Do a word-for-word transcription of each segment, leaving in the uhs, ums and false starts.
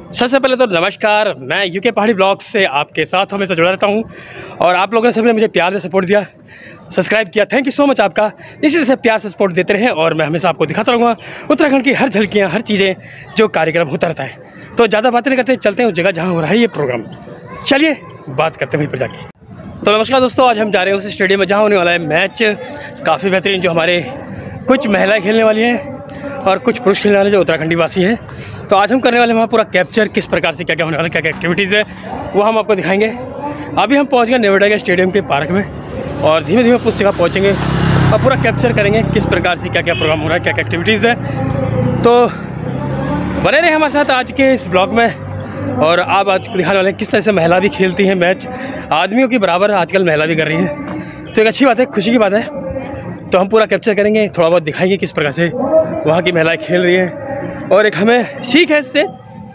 सबसे पहले तो नमस्कार, मैं यूके पहाड़ी ब्लॉग से आपके साथ हमेशा जुड़ा रहता हूं और आप लोगों ने सभी ने मुझे प्यार से सपोर्ट दिया, सब्सक्राइब किया। थैंक यू सो मच आपका। इसी तरह से प्यार से सपोर्ट देते रहें और मैं हमेशा आपको दिखाता रहूँगा उत्तराखंड की हर झलकियाँ, हर चीज़ें जो कार्यक्रम होता रहता है। तो ज़्यादा बातें नहीं करते, चलते हैं उस जगह जहाँ हो रहा है ये प्रोग्राम। चलिए बात करते हैं वहीं पर जाके। तो नमस्कार दोस्तों, आज हम जा रहे हैं उस स्टेडियम में जहाँ होने वाला है मैच काफ़ी बेहतरीन, जो हमारे कुछ महिलाएँ खेलने वाली हैं और कुछ पुरुष खेलने वाले जो उत्तराखंडी वासी हैं। तो आज हम करने वाले हैं वहाँ पूरा कैप्चर, किस प्रकार से क्या क्या होने वाला है, क्या क्या एक्टिविटीज़ है वो हम आपको दिखाएंगे। अभी हम पहुँच गए नेवडा के स्टेडियम के पार्क में और धीमे धीमे उस जगह पहुँचेंगे और पूरा कैप्चर करेंगे किस प्रकार से क्या क्या प्रोग्राम हो रहा है, क्या क्या एक्टिविटीज़ है। तो बने रहे हमारे साथ आज के इस ब्लॉग में। और आप आज दिखाने वाले हैं किस तरह से महिला भी खेलती हैं मैच, आदमियों की बराबर आजकल महिला भी कर रही हैं। तो एक अच्छी बात है, खुशी की बात है। तो हम पूरा कैप्चर करेंगे, थोड़ा बहुत दिखाएंगे किस प्रकार से वहाँ की महिलाएं खेल रही हैं और एक हमें सीख है इससे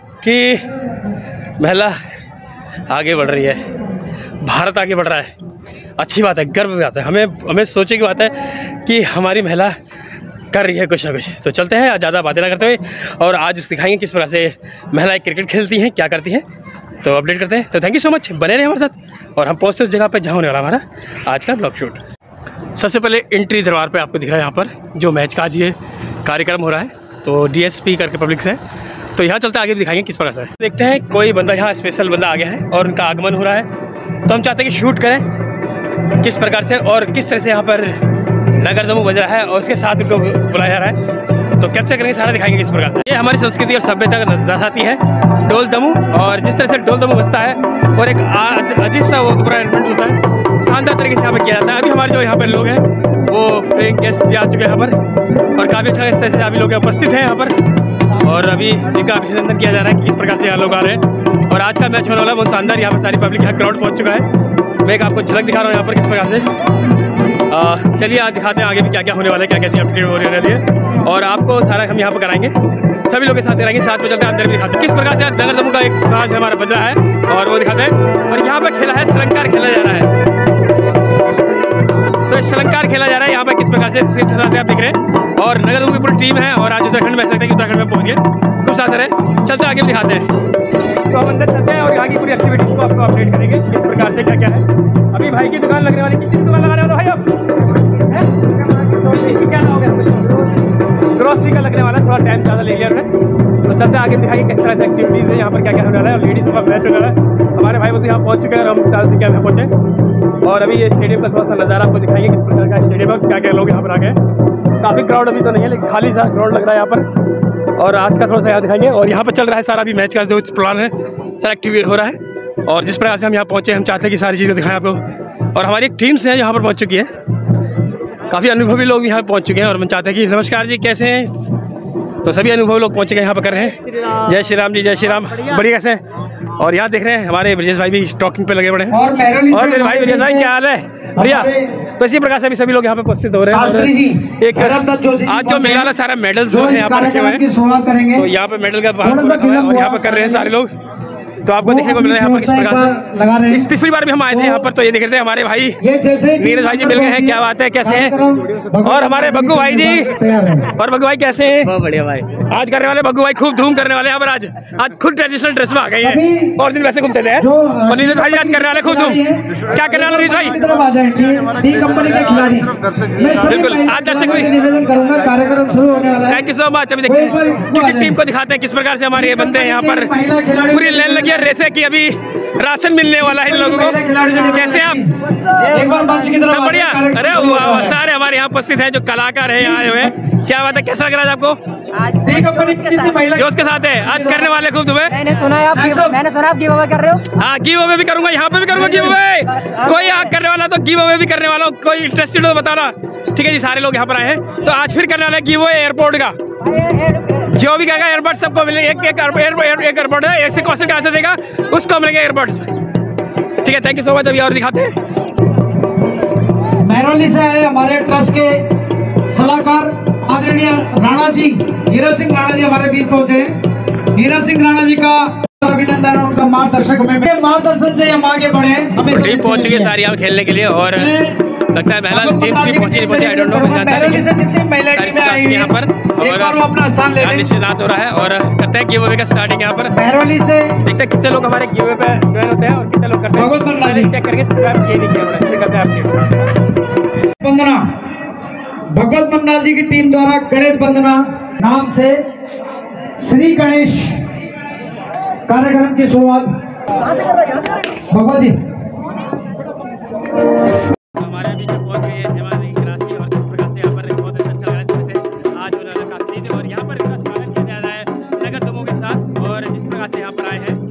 कि महिला आगे बढ़ रही है, भारत आगे बढ़ रहा है। अच्छी बात है, गर्व की बात है, हमें हमें सोचे की बात है कि हमारी महिला कर रही है कुछ ना कुछ। तो चलते हैं ज़्यादा बातें ना करते हुए और आज दिखाएंगे किस प्रकार से महिलाएं क्रिकेट खेलती हैं, क्या करती हैं। तो अपडेट करते हैं। तो थैंक यू सो मच, बने रहे हमारे साथ और हम पहुँचते उस जगह पर जहाँ होने वाला हमारा आज का ब्लॉग शूट। सबसे पहले एंट्री दरबार पे आपको दिख रहा है यहाँ पर जो मैच का आज ये कार्यक्रम हो रहा है। तो डीएसपी करके पब्लिक से, तो यहाँ चलते आगे भी दिखाएंगे किस प्रकार से। देखते हैं कोई बंदा यहाँ स्पेशल बंदा आ गया है और उनका आगमन हो रहा है। तो हम चाहते हैं कि शूट करें किस प्रकार से और किस तरह से यहाँ पर नगर दमू बज रहा है और उसके साथ उनको बुलाया जा रहा है। तो कैप्चर करेंगे, सारा दिखाएंगे किस प्रकार से। ये हमारी संस्कृति और सभ्यता का दर्शाती है ढोल दमू, और जिस तरह से ढोल दमू बजता है और एक अजीब सा वो पूरा इवेंट होता है, शानदार तरीके से यहाँ पर किया जाता है। अभी हमारे जो यहाँ पर लोग हैं वो पेइंग गेस्ट भी आ चुके हैं यहाँ पर और काफ़ी अच्छा इस तरह से अभी लोग उपस्थित हैं यहाँ पर और अभी इनका अभिनंदन किया जा रहा है कि किस प्रकार से यहाँ लोग आ रहे हैं। और आज का मैच होने वाला है बहुत शानदार। यहाँ पर सारी पब्लिक, यहाँ क्राउड पहुँच चुका है। मैं एक आपको झलक दिखा रहा हूँ यहाँ पर किस प्रकार से। चलिए आज दिखाते हैं आगे भी क्या क्या होने वाला है, क्या क्या चीज़ अपडेट हो रही है और आपको सारा हम यहाँ पर कराएंगे, सभी लोग के साथ कराएंगे। साथ में चलते हैं अंदर भी दिखाते हैं किस प्रकार से नगर दमू का एक साज हमारा बज रहा है और वो दिखाते हैं। और यहाँ पर खेला है श्रृंगार खेला जा रहा है, तो श्रृंगार खेला जा रहा है यहाँ पर किस प्रकार से आप देख रहे हैं। और नगर दमू की पूरी टीम है और आज उत्तराखंड में सकते हैं कि उत्तराखंड में पहुँच गए। खूब साथ रहे, चलते आगे दिखाते हैं। तो हम अंदर चलते हैं और यहाँ की पूरी एक्टिविटीज़ को आपको अपडेट करेंगे किस प्रकार से क्या क्या है। अभी भाई की दुकान लगने वाली, किसी दुकान लगाने वाला भाई अब क्या होगा, ग्रोसरी का लगने वाला है। थोड़ा टाइम ज़्यादा ले लिया उन्होंने। तो चलते आगे दिखाइए किस तरह से एक्टिविटीज़ है यहाँ पर, क्या क्या होने वाला है। और लेडीज़ का मैच होने वाला है। हमारे भाई वो तो यहाँ पहुँच चुके हैं और हम चार से क्या पहुँचे और अभी ये स्टेडियम का थोड़ा सा नज़ारा आपको दिखाएंगे किस प्रकार का स्टेडियम है, क्या क्या लोग यहाँ पर आ गए। काफ़ी क्राउड अभी तो नहीं है लेकिन खाली सा क्राउड लग रहा है यहाँ पर। और आज का थोड़ा सा यहाँ दिखाएंगे और यहाँ पर चल रहा है सारा अभी मैच का जो प्लान है, सारा एक्टिविटी हो रहा है। और जिस प्रकार से हम यहाँ पहुँचे, हम चाहते हैं कि सारी चीज़ें दिखाएं आपको। और हमारी एक टीम्स है यहाँ पर पहुँच चुकी है, काफ़ी अनुभवी लोग यहाँ पहुँच चुके हैं और हम चाहते हैं कि नमस्कार जी कैसे हैं। तो सभी अनुभवी लोग पहुँच गए यहाँ पर कर रहे हैं। जय श्री राम जी, जय श्री राम। बढ़िया कैसे हैं। और यहाँ देख रहे हैं हमारे ब्रजेश भाई भी टॉकिंग पे लगे पड़े हैं। और मेरे भाई ब्रजेश भाई क्या हाल है, बढ़िया। तो इसी प्रकार से अभी सभी लोग यहाँ पे उपस्थित हो रहे हैं। एक आज जो मेला सारा मेडल्स जो है यहाँ पर रखे हुए हैं, तो यहाँ पे मेडल का और यहाँ पर कर रहे हैं सारे लोग। तो आपको देखने को मिल रहा है यहाँ पर किस प्रकार से। इस पिछली बार भी हम आए थे यहाँ पर, तो ये देख रहे थे हमारे भाई नीरज भाई जी मिल गए हैं। क्या बात है, कैसे हैं। और हमारे बग्गू भाई जी, और बग्गू भाई कैसे हैं। बहुत बढ़िया भाई। आज करने वाले बग्गू भाई खूब धूम करने वाले यहाँ पर। आज आज खुद ट्रेडिशनल ड्रेस में आ गए हैं और दिन वैसे घूमते थे। और नीरज भाई आज करने वाले खूब धूम। क्या करने वाले नीरज भाई। बिल्कुल, आज दर्शक भी थैंक यू सो मच। अभी देखते हैं क्रिकेट टीम को दिखाते हैं किस प्रकार से हमारे ये बनते हैं यहाँ पर। पूरी लाइन लगी है रेसे की, अभी राशन मिलने वाला है इन लोगों को। कैसे आप, एक बार मंच की तरफ बढ़िया। अरे सारे हमारे यहाँ उपस्थित हैं जो कलाकार हैं आए हुए। क्या बात है, कैसा लग रहा है आपको। जोश के साथ है आज करने वाले खूब तुम्हें। मैंने सुना है आप मैंने सुना आप गिव अवे कर रहे हो। हाँ, गिव अवे भी करूंगा, यहाँ पे भी करूंगा गिव अवे। कोई आग करने वाला तो गिव अवे भी करने वाला, कोई इंटरेस्टेड हो तो बताना। ठीक है जी, सारे लोग यहाँ पर आए हैं। तो आज फिर करने वाला है गिव अवे एयरपोर्ट का। जो भी कहेगा एयरबड्स सबको मिलेंगे। एक एक एयरबड है, एक से क्वेश्चन का आंसर देगा उसको मिलेंगे एयरबड्स। ठीक है, थैंक यू सो मच। अभी और दिखाते हैं। महरौली से आए हमारे ट्रस्ट के सलाहकार आदरणीय राणा जी, हीरा सिंह राणा जी हमारे बीच पहुंचे हैं। हीरा सिंह राणा जी का अभिनंदन है, उनका मार्गदर्शक में मार्गदर्शन से हम आगे बढ़े। हमें टीम पहुंच चुकी है सारी यहाँ खेलने के लिए और लगता है महिला टीम सी पहुंची पहुंची आई डोंट नो महरौली से जितनी महिला टीमें आई हुई यहाँ पर और वो अपना स्थान ले लें। निश्चित हो रहा है और करते हैं गिव अवे का स्टार्टिंग यहाँ पर महरौली से। देखते हैं कितने लोग हमारे गिव अवे पे ज्वाइन होते हैं और कितने लोग करते हैं। भगवत बंदना जी चेक करके सब्सक्राइब किए नहीं किया होना है करते हैं आपके वंदना भगवत बंदना जी की टीम द्वारा गणेश वंदना नाम से श्री गणेश कार्यक्रम की शुरुआत भगवत जी हमारे बीच में पहुंच गई है हमारी राशि और किस प्रकार से यहाँ पर बहुत अच्छा लगा जैसे आज उन्होंने काफी थे और यहाँ पर इनका स्वागत किया जा रहा है नगर दमों के साथ और जिस प्रकार से यहाँ पर आए हैं।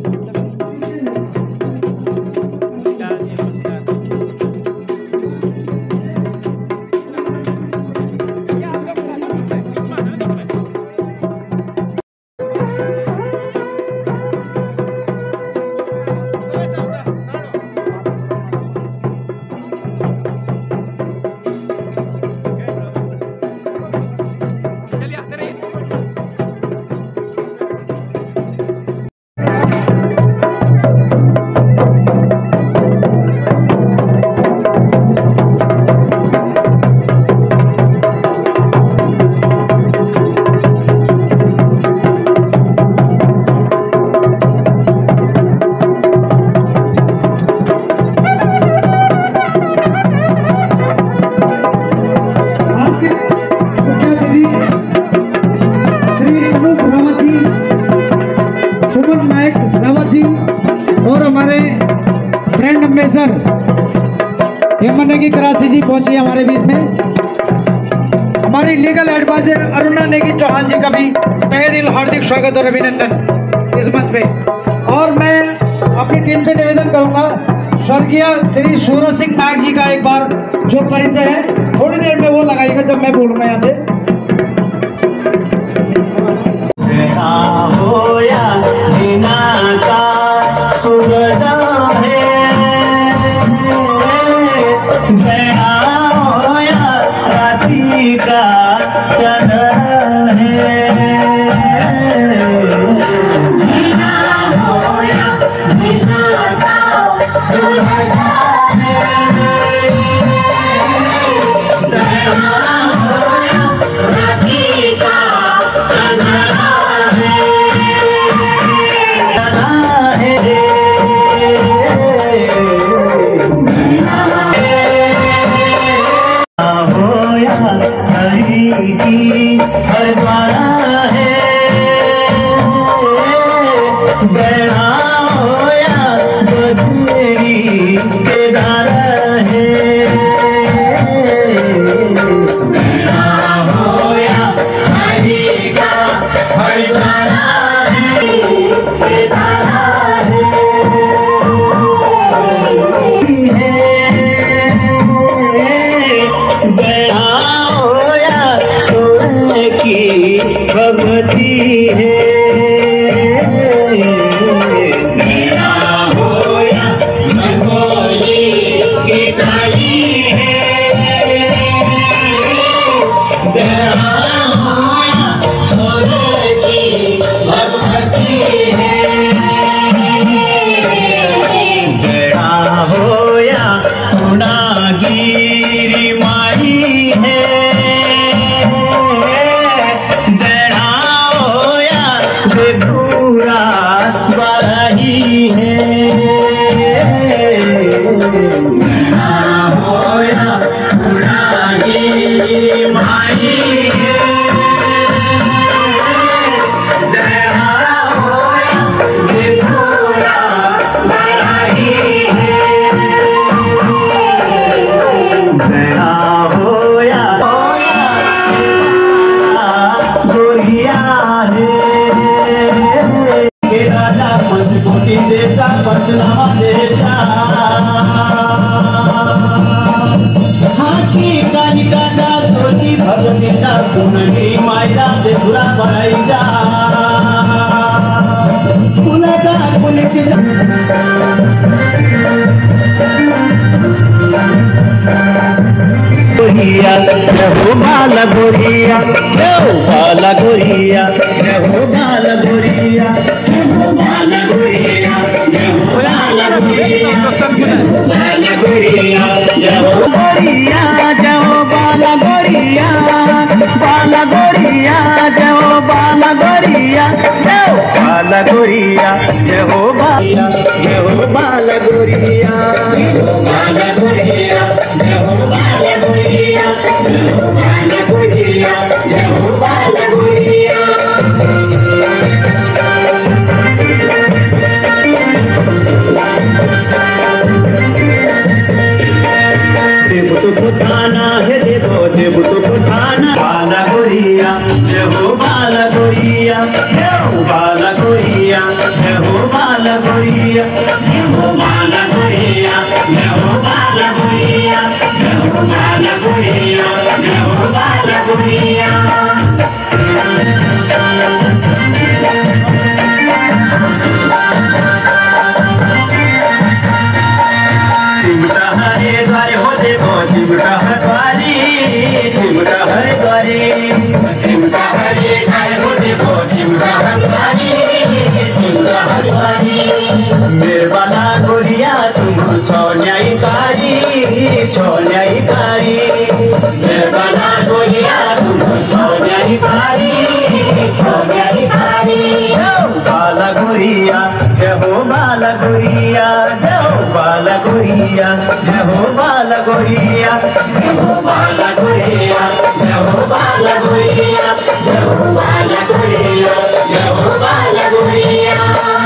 और हमारे फ्रेंड अम्बेसडर हेमंत नेगी कराची जी पहुंची हमारे बीच में। हमारी लीगल एडवाइजर अरुणा नेगी चौहान जी का भी तहे दिल हार्दिक स्वागत और अभिनंदन इस मंच पे। और मैं अपनी टीम से निवेदन करूंगा स्वर्गीय श्री सूरज सिंह नायक जी का एक बार जो परिचय है थोड़ी देर में वो लगाइएगा जब मैं बोलूंगा यहाँ से। जहो बाला गोरिया जहो बाला गोरिया जहो बाला गोरिया जहो बाला गोरिया जहो बाला गोरिया जहो बाला गोरिया जहो गोरिया जय हो बाला जय हो बाला गोरिया जय हो बाला गोरिया जय हो बाला गोरिया जय हो बाला गोरिया जय हो बाला गोरिया देव तो पुठाना है देवो देव तो पुठाना बाला गोरिया जय हो बाला गोरिया जय हो बाला गोरिया जय हो बाला गोरिया जय हो बाला गोरिया जय हो बाला गोरिया जय हो बाला गोरिया जय हो बाला गोरिया चिमटा हरे द्वारे हो देवो चिमटा हरद्वारी चिमटा हरे द्वारे चिमटा हरे द्वारे हो देवो चिमटा हरद्वारी चिमटा हरद्वारी मेरे बाला गोरिया तुम छो न्यायकारी छो न्यायकारी मेरे बाला गोरिया तुम छो न्यायकारी छो न्यायकारी बाला गोरिया जय हो बाला गोरिया जय हो बाला गोरिया जय हो बाला गोरिया जय हो बाला गोरिया जय हो बाला गोरिया जय हो बाला गोरिया जय हो बाला गोरिया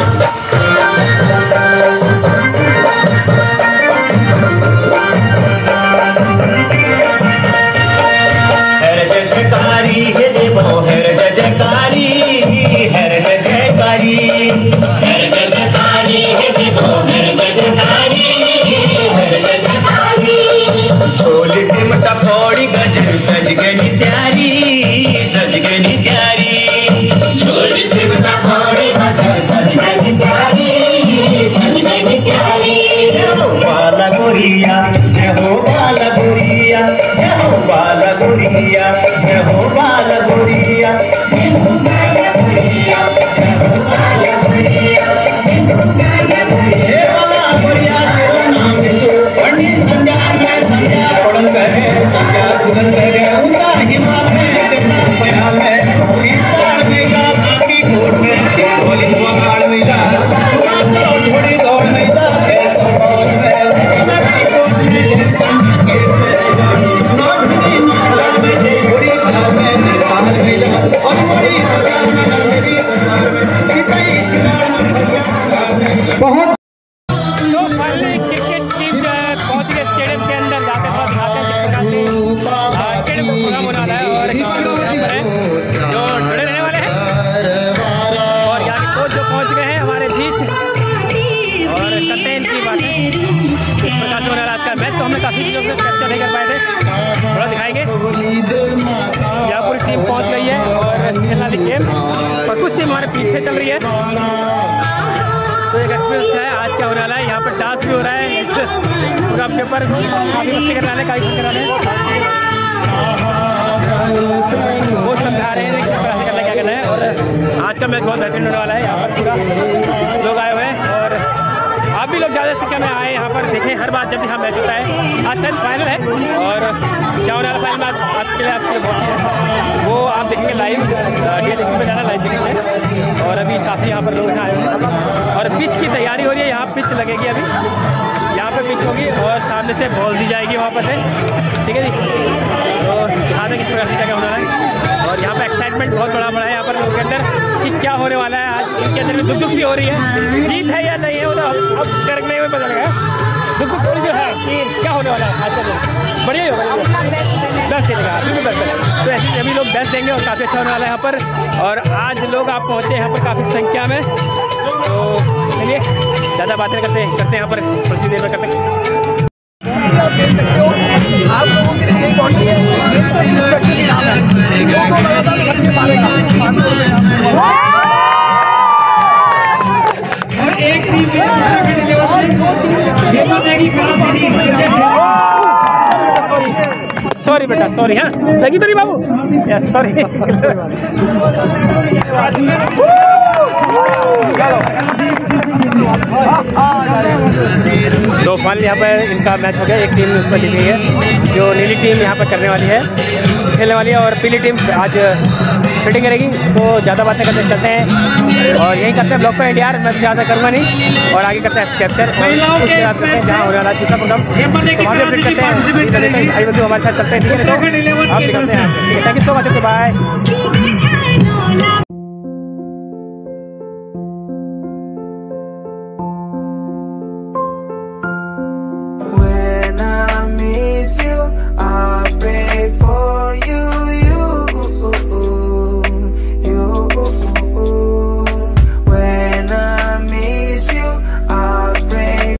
हर जय जयकारी हे देवो हर जय जयकारी हर जय जयकारी हर जय जयकारी हे देवो हर जय जयकारी हर जय जयकारी छोली चिमटा फोड़ी गजर सज गई त्यारी सज गई त्यारी छोली चिमटा फोड़ी गजर सज गई त्यारी सज गई त्यारी बाला गोरिया जय हो बाला गोरिया जय हो बाला गोरिया जय हो बाला गोरिया जय हो बाला गोरिया जय हो बाला गोरिया जय हो बाला गोरिया हे बाला गोरिया तेरा नाम जो पंडित संध्या में संध्या पढ़न करे संध्या जुगन करे ऊंचा हिमालय में करना पयाल में शीतल में जा बाकी कोट में बोली बगाड़ में जा तुम्हारा थोड़ी दौड़ में जा के तो बोल में बाकी कोट में संध्या के नोट में नोट में थोड़ी भाव में निर्वाह में जा और बड़ी बाजार में लड़की दरबार में इतनी चिराग में भैया बहुत तो फाइनली क्रिकेट टीम जो है पहुंच गए स्टेडियम के अंदर जाकर थोड़ा दिखाते हैं किस प्रकार से स्टेडियम को पूरा बना रहा है और कितने लोग यहाँ पर हैं जो जुड़े रहने वाले हैं और यहाँ के कोच जो पहुंच गए हैं हमारे बीच और करते हैं इनकी बातें किस प्रकार से हो रहा है आज का मैच। तो हमने काफ़ी चीज़ों से कैप्चर नहीं कर पाए थे, थोड़ा दिखाएंगे। यहाँ पूरी टीम पहुँच गई है और खेलना दी गेम और कुछ टीम हमारे पीछे चल रही है। तो एक एक्सपीरियंस है आज क्या होने वाला है। यहाँ पर डांस भी हो रहा है इस प्रोग्राम के ऊपर, काफ़ी मस्ती करने वाले काफ़ी करने वाले वो समझा रहे हैं किस तरह से करना क्या करना है। और आज का मैच बहुत बेहतरीन होने वाला है। यहाँ पर पूरा लोग आए हुए हैं और आप भी लोग ज़्यादा संख्या में आए यहाँ पर देखें। हर बार जब भी यहाँ मैच होता है, आज सेमी फाइनल है और क्या होने वाला फाइनल में आपके लिए आपके लिए बहुत है वो आप देखेंगे लाइव डी एस पे जाना लाइव देखेंगे। और अभी काफ़ी यहाँ पर लोग यहाँ आए हुए हैं और पिच की तैयारी हो रही है। यहाँ पिच लगेगी अभी, यहाँ पर पिच होगी और सामने से बॉल दी जाएगी वहाँ पर से, ठीक है जी। तो यहाँ तक इस प्रकार से क्या होने वाला है और यहाँ पर एक्साइटमेंट बहुत बड़ा बड़ा है यहाँ पर लोगों के अंदर कि क्या होने वाला है। आज इनके अंदर में दुख दुख सी हो रही है, जीत है या नहीं है वो तो अब करने में पता लगा। दुख दुख थोड़ी जो है कि क्या होने वाला है आज का दिन बढ़िया ही होगा, बेस्ट देगा बिल्कुल बेस्ट। तो ऐसे सभी लोग बेस्ट देंगे और काफ़ी अच्छा होने वाला है यहाँ पर। और आज लोग आप पहुँचे यहाँ पर काफ़ी संख्या में, तो चलिए ज़्यादा बातें करते हैं करते हैं यहाँ पर कुछ देर में करते हैं। आप देख सकते हो आप लोगों के लिए इम्पोर्टेंट है और एक टीम सॉरी बेटा सॉरी, हाँ लगी तो नहीं बाबू यस सॉरी। तो फाइनल यहाँ पर इनका मैच हो गया, एक टीम इसमें जीत गई है जो नीली टीम यहाँ पर करने वाली है। खेलने वाली है और पीली टीम आज फिटिंग करेगी। तो ज़्यादा बातें करते चलते हैं और यही करते हैं ब्लॉग पर एंड यार। मैं ज़्यादा करूँगा नहीं और आगे करते हैं कैप्चर और उसके बाद करते हैं जहाँ होने वाला तीसरा प्रोग्राम, तो वहाँ भी अपडेट करते हैं। भाई बंधु हमारे साथ चलते हैं, ठीक है? तो आप निकलते हैं। Thank you so much, okay bye.